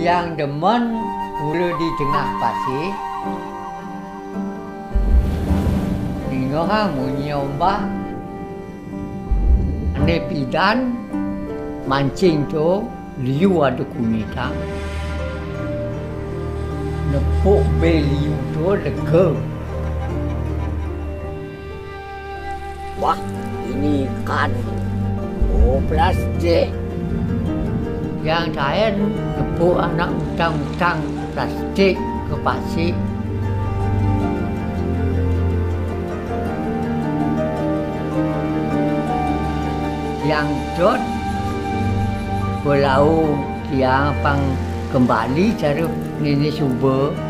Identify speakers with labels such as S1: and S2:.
S1: yang demen mula di tengah pasir. Tengok orang bunyi ombak. Nepidan mancing tu liu ada kunita. Nepuk beliu tu lega.
S2: Wah, ini ikan. Oh, plastik.
S1: Yang saya nepuk anak utang-utang plastik ke pasir. Yang dot pulau yang pang kembali cara nenek Suba